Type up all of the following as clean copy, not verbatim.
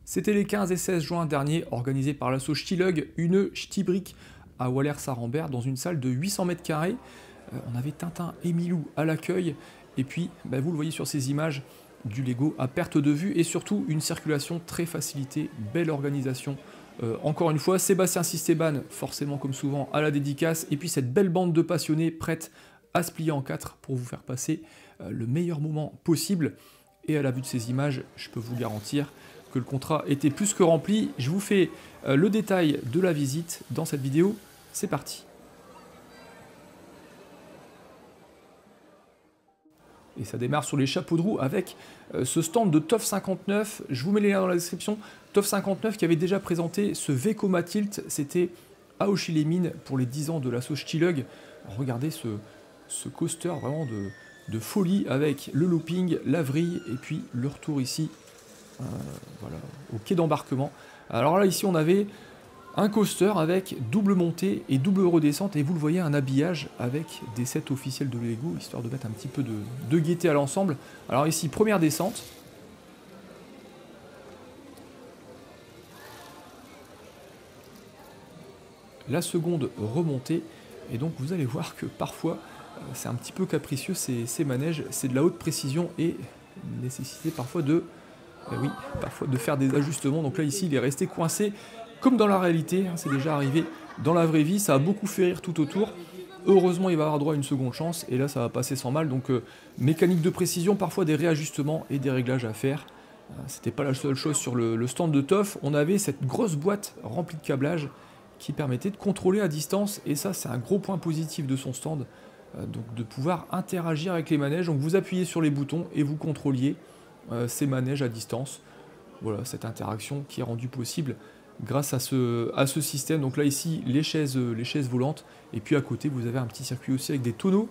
C'était les 15 et 16 juin dernier, organisé par l'asso Ch'tilug, une Ch'tibrick à Wallers-Sarambert, dans une salle de 800 m². On avait Tintin et Milou à l'accueil, et puis, vous le voyez sur ces images, du Lego à perte de vue, et surtout une circulation très facilitée, belle organisation. Encore une fois, Sébastien Sisteban, forcément comme souvent, à la dédicace, et puis cette belle bande de passionnés prête à se plier en quatre pour vous faire passer le meilleur moment possible. Et à la vue de ces images, je peux vous garantir que le contrat était plus que rempli. Je vous fais le détail de la visite dans cette vidéo. C'est parti. Et ça démarre sur les chapeaux de roue avec ce stand de TOF 59. Je vous mets les liens dans la description. TOF 59 qui avait déjà présenté ce Vekoma Tilt. C'était à Auchy-les-Mines pour les 10 ans de l'asso Ch'tilug. Regardez ce coaster vraiment de folie avec le looping, la vrille et puis le retour ici voilà, au quai d'embarquement. Alors là, ici, on avait un coaster avec double montée et double redescente, et vous le voyez, un habillage avec des sets officiels de Lego, histoire de mettre un petit peu de gaieté à l'ensemble. Alors ici, première descente. La seconde remontée, et donc vous allez voir que parfois, c'est un petit peu capricieux ces manèges, c'est de la haute précision et nécessité parfois parfois de faire des ajustements. Donc là ici il est resté coincé comme dans la réalité, c'est déjà arrivé dans la vraie vie, ça a beaucoup fait rire tout autour. Heureusement il va avoir droit à une seconde chance et là ça va passer sans mal. Donc mécanique de précision, parfois des réajustements et des réglages à faire. C'était pas la seule chose sur le stand de TOF, on avait cette grosse boîte remplie de câblage qui permettait de contrôler à distance, et ça c'est un gros point positif de son stand, donc de pouvoir interagir avec les manèges. Donc vous appuyez sur les boutons et vous contrôliez ces manèges à distance. Voilà, cette interaction qui est rendue possible grâce à ce système. Donc là ici les chaises volantes, et puis à côté vous avez un petit circuit aussi avec des tonneaux.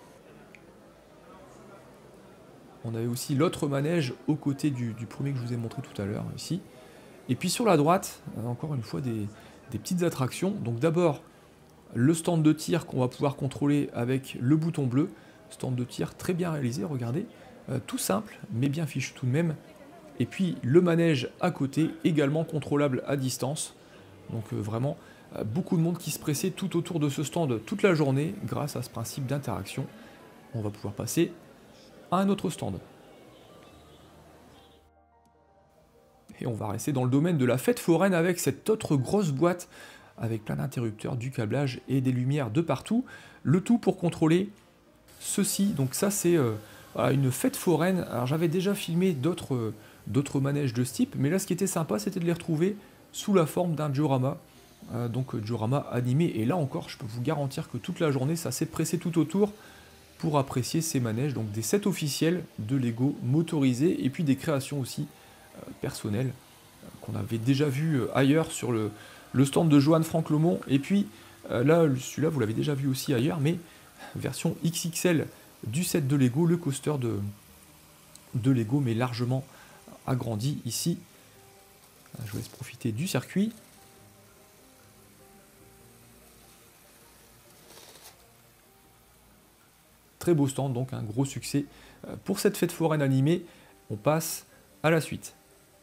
On avait aussi l'autre manège aux côtés du premier que je vous ai montré tout à l'heure ici. Et puis sur la droite, encore une fois des petites attractions. Donc d'abord le stand de tir qu'on va pouvoir contrôler avec le bouton bleu. Stand de tir très bien réalisé, regardez. Tout simple, mais bien fichu tout de même. Et puis le manège à côté, également contrôlable à distance. Donc vraiment, beaucoup de monde qui se pressait tout autour de ce stand toute la journée, grâce à ce principe d'interaction. On va pouvoir passer à un autre stand. Et on va rester dans le domaine de la fête foraine avec cette autre grosse boîte, avec plein d'interrupteurs, du câblage et des lumières de partout. Le tout pour contrôler ceci. Donc ça c'est voilà, une fête foraine. Alors j'avais déjà filmé d'autres manèges de ce type, mais là ce qui était sympa c'était de les retrouver sous la forme d'un diorama, donc diorama animé. Et là encore je peux vous garantir que toute la journée ça s'est pressé tout autour pour apprécier ces manèges, donc des sets officiels de Lego motorisés et puis des créations aussi personnelles qu'on avait déjà vu ailleurs sur le stand de Johan Franck Lomont. Et puis là celui-là vous l'avez déjà vu aussi ailleurs, mais version XXL du set de Lego, le coaster de Lego, mais largement agrandi ici. Je vous laisse profiter du circuit. Très beau stand, donc un gros succès pour cette fête foraine animée. On passe à la suite.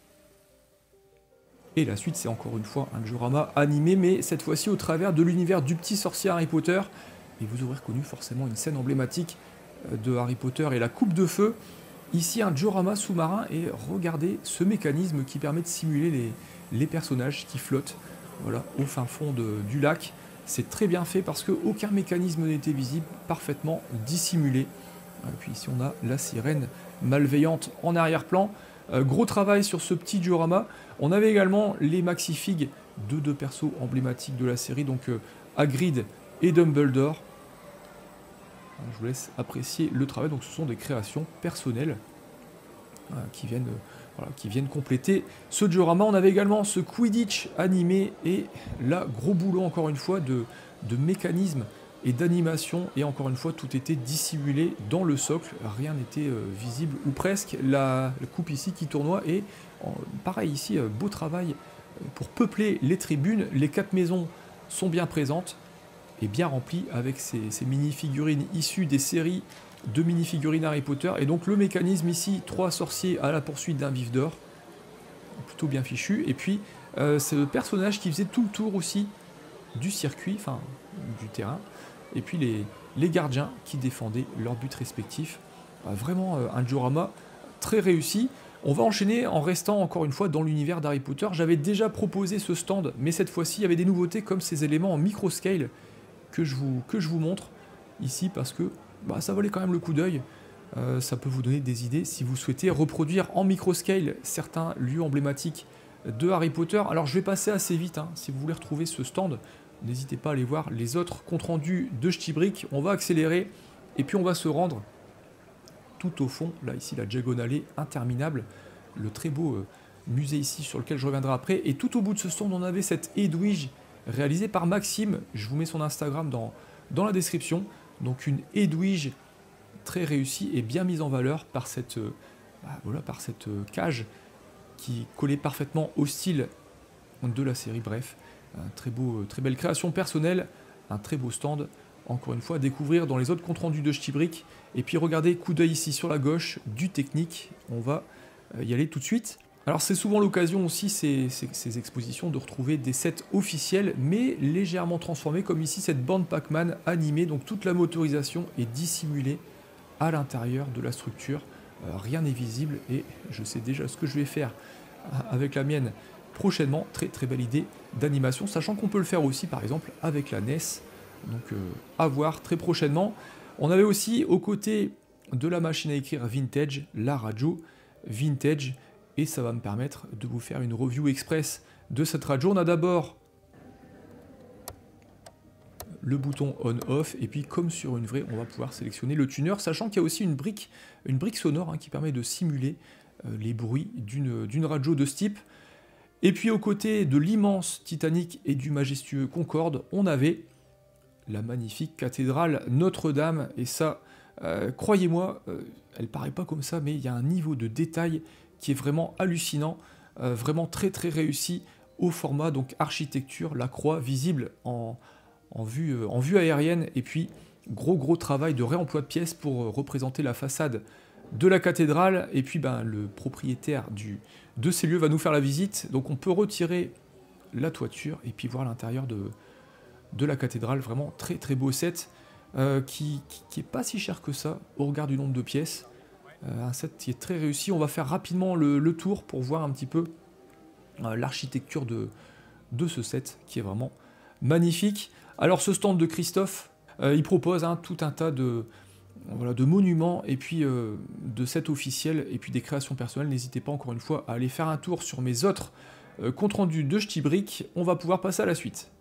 Et la suite, c'est encore une fois un diorama animé, mais cette fois-ci au travers de l'univers du petit sorcier Harry Potter. Et vous aurez reconnu forcément une scène emblématique de Harry Potter et la coupe de feu. Ici, un diorama sous-marin, et regardez ce mécanisme qui permet de simuler les personnages qui flottent, voilà, au fin fond du lac. C'est très bien fait parce qu'aucun mécanisme n'était visible, parfaitement dissimulé. Et puis ici, on a la sirène malveillante en arrière-plan. Gros travail sur ce petit diorama. On avait également les Maxi-Figs de deux persos emblématiques de la série, donc Hagrid et Dumbledore. Je vous laisse apprécier le travail. Donc ce sont des créations personnelles qui viennent compléter ce diorama. On avait également ce Quidditch animé, et là, gros boulot encore une fois de mécanisme et d'animation, et encore une fois tout était dissimulé dans le socle, rien n'était visible ou presque. La coupe ici qui tournoie, et pareil ici, beau travail pour peupler les tribunes. Les 4 maisons sont bien présentes et bien remplies avec ces mini-figurines issues des séries de mini-figurines Harry Potter. Et donc le mécanisme ici, 3 sorciers à la poursuite d'un vif d'or, plutôt bien fichu. Et puis, c'est le personnage qui faisait tout le tour aussi du circuit, enfin du terrain. Et puis les gardiens qui défendaient leurs buts respectifs. Vraiment un diorama très réussi. On va enchaîner en restant encore une fois dans l'univers d'Harry Potter. J'avais déjà proposé ce stand, mais cette fois-ci, il y avait des nouveautés comme ces éléments en microscale que je vous montre ici parce que ça valait quand même le coup d'œil. Ça peut vous donner des idées si vous souhaitez reproduire en microscale certains lieux emblématiques de Harry Potter. Alors je vais passer assez vite, hein. Si vous voulez retrouver ce stand, n'hésitez pas à aller voir les autres comptes rendus de Ch'ti-Brick. On va accélérer et puis on va se rendre tout au fond, là ici la diagonale interminable, le très beau musée ici sur lequel je reviendrai après. Et tout au bout de ce stand, on avait cette Edwige réalisée par Maxime. Je vous mets son Instagram dans la description. Donc une Edwige très réussie et bien mise en valeur par cette, par cette cage qui collait parfaitement au style de la série. Bref, très belle création personnelle, un très beau stand. Encore une fois, à découvrir dans les autres comptes rendus de Ch'ti-Brick. Et puis regardez, coup d'œil ici sur la gauche, du technique. On va y aller tout de suite. Alors c'est souvent l'occasion aussi, ces expositions, de retrouver des sets officiels, mais légèrement transformés, comme ici cette bande Pac-Man animée. Donc toute la motorisation est dissimulée à l'intérieur de la structure. Rien n'est visible et je sais déjà ce que je vais faire avec la mienne prochainement. Très belle idée d'animation, sachant qu'on peut le faire aussi par exemple avec la NES. Donc à voir très prochainement. On avait aussi aux côtés de la machine à écrire vintage, la radio vintage, et ça va me permettre de vous faire une review express de cette radio. On a d'abord le bouton on-off, et puis comme sur une vraie, on va pouvoir sélectionner le tuner, sachant qu'il y a aussi une brique sonore qui permet de simuler les bruits d'une radio de ce type. Et puis aux côtés de l'immense Titanic et du majestueux Concorde, on avait la magnifique cathédrale Notre-Dame, et ça, croyez-moi, elle paraît pas comme ça, mais il y a un niveau de détail qui est vraiment hallucinant, vraiment très réussi au format, donc architecture, la croix visible en vue aérienne, et puis gros travail de réemploi de pièces pour représenter la façade de la cathédrale. Et puis le propriétaire de ces lieux va nous faire la visite, donc on peut retirer la toiture et puis voir l'intérieur de la cathédrale. Vraiment très beau set, qui est pas si cher que ça au regard du nombre de pièces. Un set qui est très réussi. On va faire rapidement le tour pour voir un petit peu l'architecture de ce set qui est vraiment magnifique. Alors ce stand de Christophe, il propose tout un tas de monuments et puis de sets officiels et puis des créations personnelles. N'hésitez pas encore une fois à aller faire un tour sur mes autres comptes rendus de Ch'ti-Brick. On va pouvoir passer à la suite.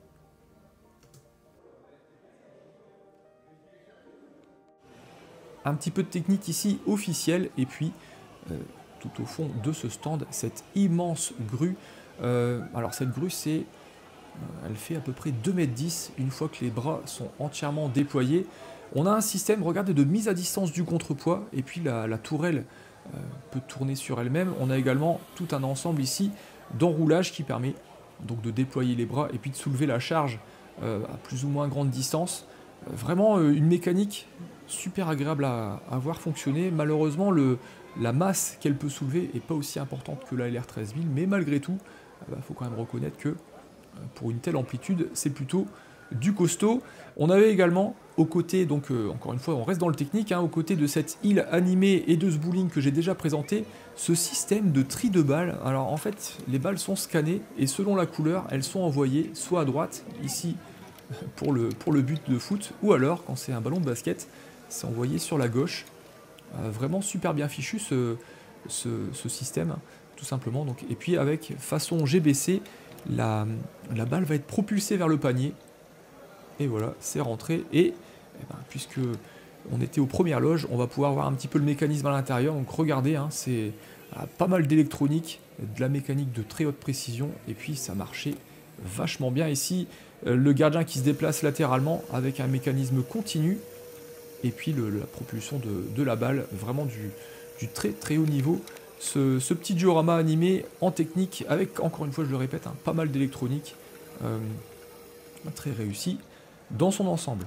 Un petit peu de technique ici officielle, et puis tout au fond de ce stand, cette immense grue. Alors cette grue, elle fait à peu près 2,10 m une fois que les bras sont entièrement déployés. On a un système, regardez, de mise à distance du contrepoids, et puis la tourelle peut tourner sur elle-même. On a également tout un ensemble ici d'enroulage qui permet donc de déployer les bras et puis de soulever la charge à plus ou moins grande distance. Vraiment une mécanique super agréable à voir fonctionner. Malheureusement, la masse qu'elle peut soulever n'est pas aussi importante que la LR13000, mais malgré tout, faut quand même reconnaître que pour une telle amplitude, c'est plutôt du costaud. On avait également aux côtés, donc encore une fois, on reste dans le technique, aux côtés de cette île animée et de ce bowling que j'ai déjà présenté, ce système de tri de balles. Alors en fait, les balles sont scannées et selon la couleur, elles sont envoyées soit à droite, ici pour le but de foot, ou alors quand c'est un ballon de basket, c'est envoyé sur la gauche. Vraiment super bien fichu ce système, tout simplement. Donc, et puis avec façon GBC, la balle va être propulsée vers le panier. Et voilà, c'est rentré. Et puisque on était aux premières loges, on va pouvoir voir un petit peu le mécanisme à l'intérieur. Donc regardez, c'est pas mal d'électronique, de la mécanique de très haute précision. Et puis ça marchait vachement bien ici. Le gardien qui se déplace latéralement avec un mécanisme continu. Et puis la propulsion de la balle, vraiment du très haut niveau. Ce petit diorama animé en technique, avec, encore une fois je le répète, pas mal d'électronique, très réussi dans son ensemble.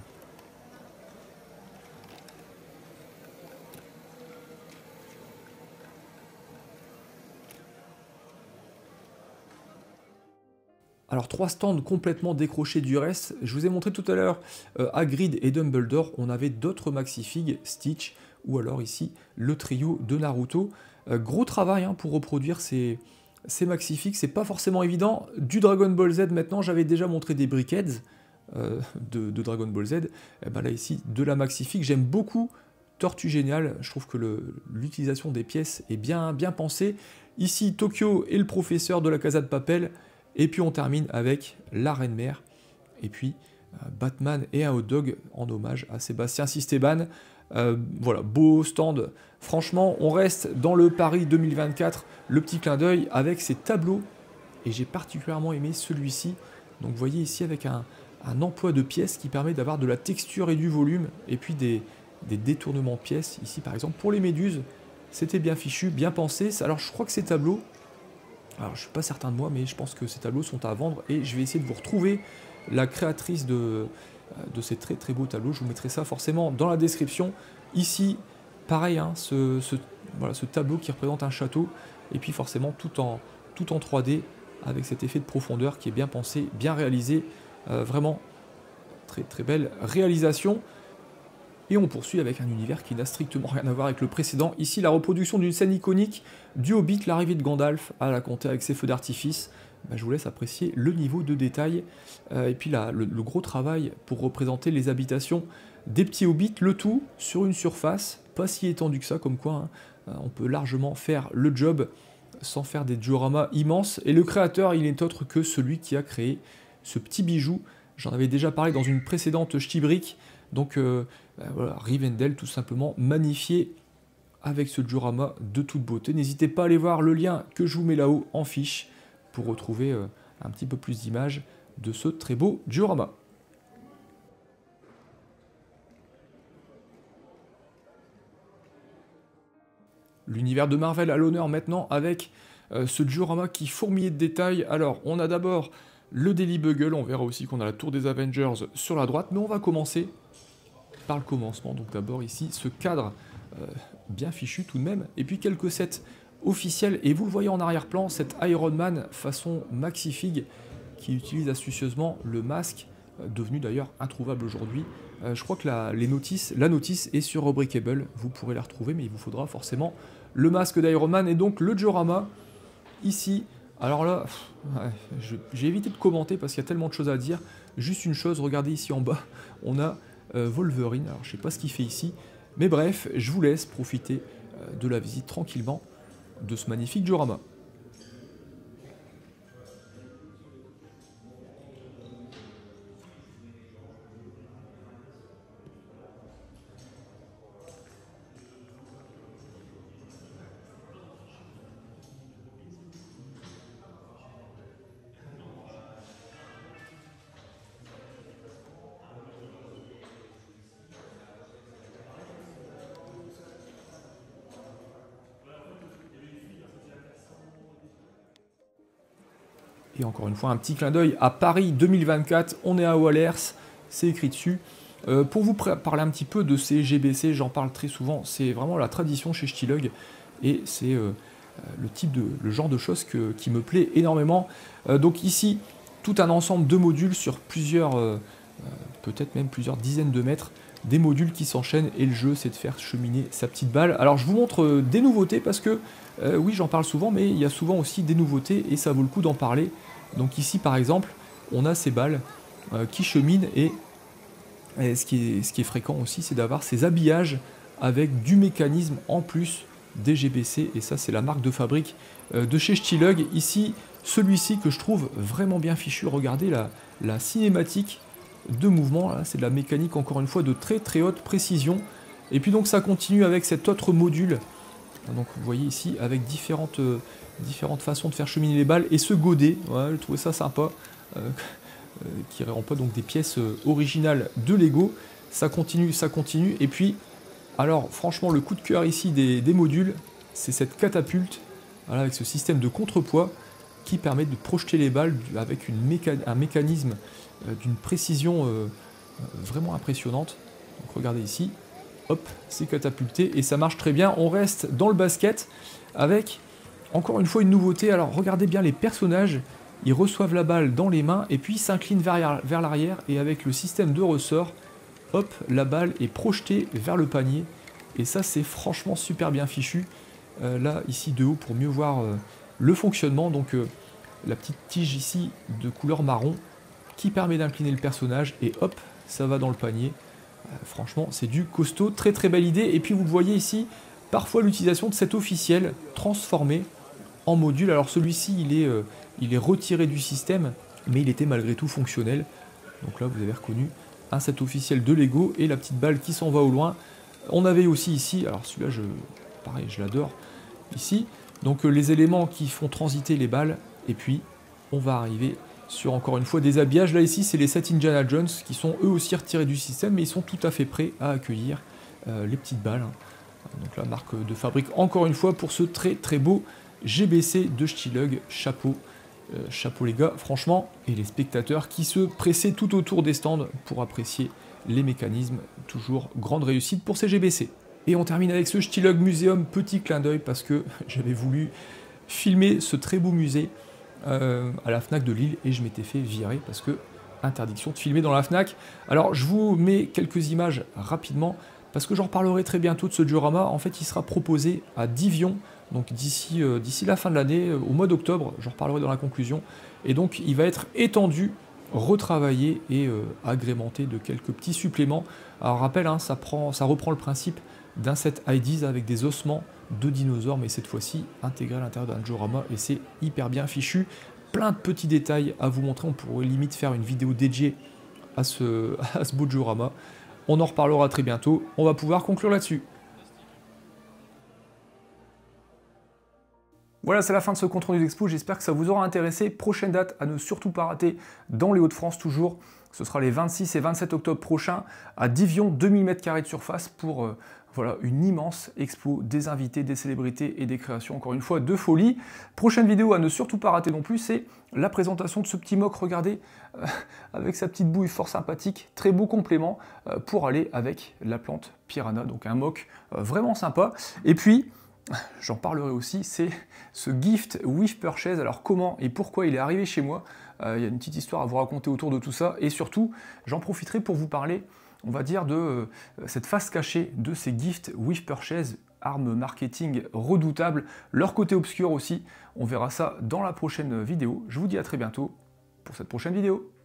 Alors 3 stands complètement décrochés du reste. Je vous ai montré tout à l'heure Hagrid et Dumbledore. On avait d'autres Maxifigs, Stitch, ou alors ici le trio de Naruto. Gros travail hein, pour reproduire ces Maxifigs, c'est pas forcément évident. Du Dragon Ball Z maintenant, j'avais déjà montré des Brickheads de Dragon Ball Z. Et ben là ici, de la Maxifig, j'aime beaucoup Tortue Géniale. Je trouve que l'utilisation des pièces est bien pensée. Ici, Tokyo et le professeur de la Casa de Papel. Et puis on termine avec la Reine Mère. Et puis Batman et un hot dog en hommage à Sébastien Sisteban. Voilà, beau stand. Franchement, on reste dans le Paris 2024. Le petit clin d'œil avec ces tableaux. Et j'ai particulièrement aimé celui-ci. Donc vous voyez ici avec un emploi de pièces qui permet d'avoir de la texture et du volume. Et puis des détournements de pièces. Ici par exemple pour les méduses. C'était bien fichu, bien pensé. Alors je crois que ces tableaux... Alors je suis pas certain de moi, mais je pense que ces tableaux sont à vendre. Et je vais essayer de vous retrouver la créatrice de ces très beaux tableaux. Je vous mettrai ça forcément dans la description. Ici, pareil, hein, voilà, ce tableau qui représente un château. Et puis forcément tout en 3D avec cet effet de profondeur qui est bien pensé, bien réalisé. Vraiment très belle réalisation. Et on poursuit avec un univers qui n'a strictement rien à voir avec le précédent. Ici, la reproduction d'une scène iconique du Hobbit, l'arrivée de Gandalf à la comté avec ses feux d'artifice. Ben, je vous laisse apprécier le niveau de détail. Et puis là, le gros travail pour représenter les habitations des petits Hobbits, le tout sur une surface pas si étendue que ça, comme quoi hein, on peut largement faire le job sans faire des dioramas immenses. Et le créateur, il n'est autre que celui qui a créé ce petit bijou. J'en avais déjà parlé dans une précédente Ch'ti-Brick. Donc voilà, Rivendell tout simplement magnifié avec ce diorama de toute beauté. N'hésitez pas à aller voir le lien que je vous mets là-haut en fiche pour retrouver un petit peu plus d'images de ce très beau diorama. L'univers de Marvel à l'honneur maintenant avec ce diorama qui fourmillait de détails. Alors on a d'abord le Daily Bugle, on verra aussi qu'on a la tour des Avengers sur la droite, mais on va commencer par le commencement. Donc d'abord ici ce cadre bien fichu tout de même, et puis quelques sets officiels, et vous le voyez en arrière-plan, cette Iron Man façon Maxifig qui utilise astucieusement le masque, devenu d'ailleurs introuvable aujourd'hui. Je crois que la notice est sur Unbreakable, vous pourrez la retrouver, mais il vous faudra forcément le masque d'Iron Man, et donc le diorama ici. Alors là, j'ai évité de commenter parce qu'il y a tellement de choses à dire. Juste une chose, regardez ici en bas, on a Wolverine. Alors je sais pas ce qu'il fait ici, mais bref, je vous laisse profiter de la visite tranquillement de ce magnifique diorama. Et encore une fois, un petit clin d'œil à Paris 2024, on est à Wallers, c'est écrit dessus. Pour vous parler un petit peu de ces GBC, j'en parle très souvent, c'est vraiment la tradition chez Ch'tilog, et c'est le genre de choses qui me plaît énormément. Donc ici, tout un ensemble de modules sur plusieurs, peut-être même plusieurs dizaines de mètres, des modules qui s'enchaînent, et le jeu c'est de faire cheminer sa petite balle. Alors je vous montre des nouveautés parce que, oui j'en parle souvent, mais il y a souvent aussi des nouveautés et ça vaut le coup d'en parler. Donc ici par exemple, on a ces balles qui cheminent, et ce qui est fréquent aussi, c'est d'avoir ces habillages avec du mécanisme en plus des GBC, et ça c'est la marque de fabrique de chez Ch'tilog. Ici, celui-ci que je trouve vraiment bien fichu, regardez la cinématique de mouvement, c'est de la mécanique encore une fois de très haute précision. Et puis donc ça continue avec cet autre module, donc vous voyez ici avec différentes façons de faire cheminer les balles, et ce godet, ouais, je trouvais ça sympa, qui rend pas donc des pièces originales de Lego. Ça continue, et puis alors franchement le coup de cœur ici des modules, c'est cette catapulte, voilà, avec ce système de contrepoids qui permet de projeter les balles avec un mécanisme d'une précision vraiment impressionnante. Donc regardez ici, hop, c'est catapulté et ça marche très bien. On reste dans le basket avec encore une fois une nouveauté. Alors regardez bien les personnages ils reçoivent la balle dans les mains et puis ils s'inclinent vers l'arrière et avec le système de ressort, hop, la balle est projetée vers le panier. Et ça, c'est franchement super bien fichu. Là, ici, de haut, pour mieux voir le fonctionnement. Donc, la petite tige ici de couleur marron qui permet d'incliner le personnage. Et hop, ça va dans le panier. Franchement, c'est du costaud. Très, très belle idée. Et puis, vous le voyez ici, parfois l'utilisation de cet officiel transformé en module. Alors, celui-ci, il est retiré du système, mais il était malgré tout fonctionnel. Donc là, vous avez reconnu un set officiel de Lego et la petite balle qui s'en va au loin. On avait aussi ici, alors celui-là, pareil, je l'adore, ici, donc les éléments qui font transiter les balles, et puis on va arriver sur, encore une fois, des habillages. Là, ici, c'est les sets Indiana Jones, qui sont eux aussi retirés du système, mais ils sont tout à fait prêts à accueillir les petites balles. Donc la marque de fabrique, encore une fois, pour ce très très beau GBC de Stillhug, chapeau. Chapeau les gars, franchement, et les spectateurs qui se pressaient tout autour des stands pour apprécier les mécanismes. Toujours grande réussite pour ces GBC. Et on termine avec ce Stillhug Museum, petit clin d'œil parce que j'avais voulu filmer ce très beau musée à la FNAC de Lille et je m'étais fait virer parce que interdiction de filmer dans la FNAC. Alors je vous mets quelques images rapidement parce que j'en reparlerai très bientôt de ce diorama. En fait, il sera proposé à Divion, donc d'ici la fin de l'année, au mois d'octobre, j'en reparlerai dans la conclusion. Et donc il va être étendu, retravaillé et agrémenté de quelques petits suppléments. Alors rappel, hein, ça reprend le principe d'un set IDs avec des ossements de dinosaures, mais cette fois-ci intégré à l'intérieur d'un diorama et c'est hyper bien fichu. Plein de petits détails à vous montrer, on pourrait limite faire une vidéo dédiée à ce beau diorama. On en reparlera très bientôt, on va pouvoir conclure là-dessus. Voilà, c'est la fin de ce compte rendu d'expo, j'espère que ça vous aura intéressé. Prochaine date à ne surtout pas rater dans les Hauts-de-France toujours. Ce sera les 26 et 27 octobre prochains à Divion, 2000 m² de surface pour voilà, une immense expo, des invités, des célébrités et des créations, encore une fois, de folie. Prochaine vidéo à ne surtout pas rater non plus, c'est la présentation de ce petit mock, regardez, avec sa petite bouille fort sympathique, très beau complément pour aller avec la plante Piranha, donc un mock vraiment sympa. Et puis, j'en parlerai aussi, c'est ce gift with purchase. Alors comment et pourquoi il est arrivé chez moi, il y a une petite histoire à vous raconter autour de tout ça, et surtout, j'en profiterai pour vous parler, on va dire, de cette face cachée de ces gift with purchase, armes marketing redoutables, leur côté obscur aussi. On verra ça dans la prochaine vidéo. Je vous dis à très bientôt pour cette prochaine vidéo.